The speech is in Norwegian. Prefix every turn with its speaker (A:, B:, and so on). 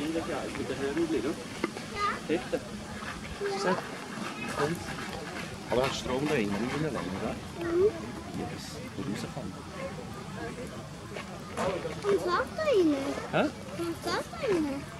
A: det här roligt då. Titta. Se. Har du hatt stråløgn inne lenge da? Yes. Og du ser faen.
B: Han satt der inne.
A: Hæ?
B: Han satt der inne.